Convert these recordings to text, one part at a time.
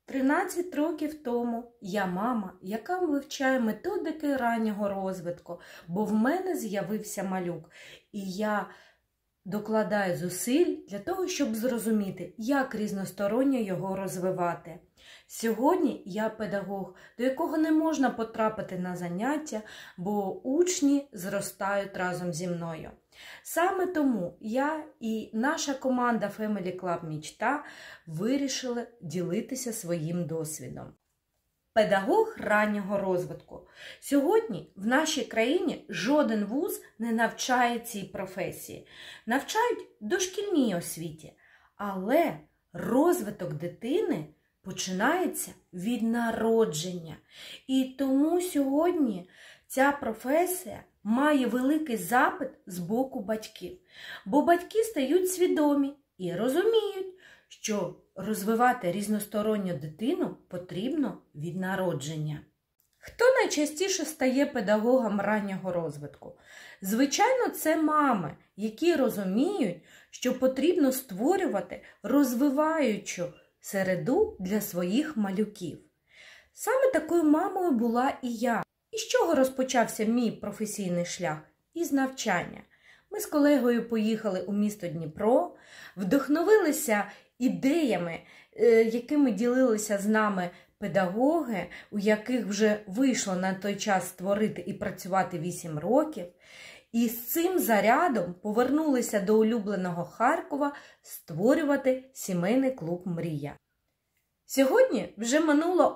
13 років тому я мама, яка вивчає методики раннього розвитку, бо в мене з'явився малюк. І я докладаю зусиль для того, щоб зрозуміти, як різносторонньо його розвивати. Сьогодні я педагог, до якого не можна потрапити на заняття, бо учні зростають разом зі мною. Саме тому я і наша команда Family Club Мічта вирішили ділитися своїм досвідом. Педагог раннього розвитку. Сьогодні в нашій країні жоден вуз не навчає цій професії. Навчають дошкільній освіті. Але розвиток дитини починається від народження. І тому сьогодні ця професія має великий запит з боку батьків. Бо батьки стають свідомі і розуміють, що розвивати різносторонню дитину потрібно від народження. Хто найчастіше стає педагогом раннього розвитку? Звичайно, це мами, які розуміють, що потрібно створювати розвиваючу середу для своїх малюків. Саме такою мамою була і я. І з чого розпочався мій професійний шлях? Із навчання. Ми з колегою поїхали у місто Дніпро, вдохновилися ідеями, якими ділилися з нами педагоги, у яких вже вийшло на той час створити і працювати 8 років. І з цим зарядом повернулися до улюбленого Харкова створювати сімейний клуб «Мрія». Сьогодні вже минуло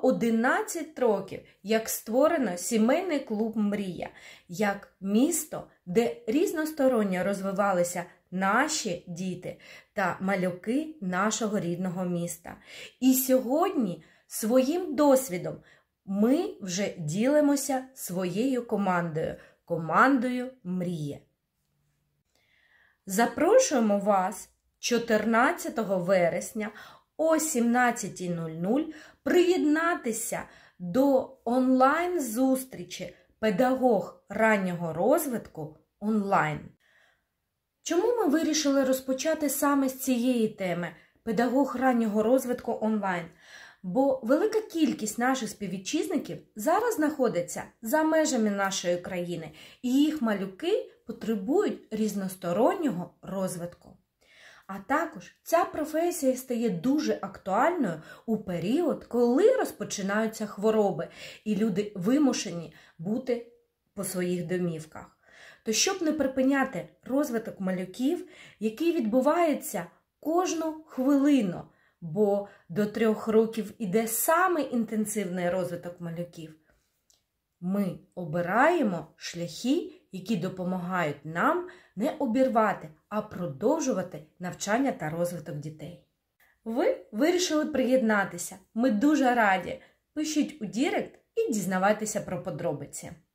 11 років, як створено сімейний клуб «Мрія», як місто, де різносторонньо розвивалися наші діти та малюки нашого рідного міста. І сьогодні своїм досвідом ми вже ділимося своєю командою «Мрія». Запрошуємо вас 14 вересня о 17:00 приєднатися до онлайн-зустрічі «Педагог раннього розвитку онлайн». Чому ми вирішили розпочати саме з цієї теми «Педагог раннього розвитку онлайн»? Бо велика кількість наших співвітчизників зараз знаходиться за межами нашої країни, і їх малюки потребують різностороннього розвитку. А також ця професія стає дуже актуальною у період, коли розпочинаються хвороби, і люди вимушені бути по своїх домівках. То щоб не припиняти розвиток малюків, який відбувається кожну хвилину, бо до 3 років іде саме інтенсивний розвиток малюків, ми обираємо шляхи, які допомагають нам не обірвати, а продовжувати навчання та розвиток дітей. Ви вирішили приєднатися. Ми дуже раді. Пишіть у Дірект і дізнавайтеся про подробиці.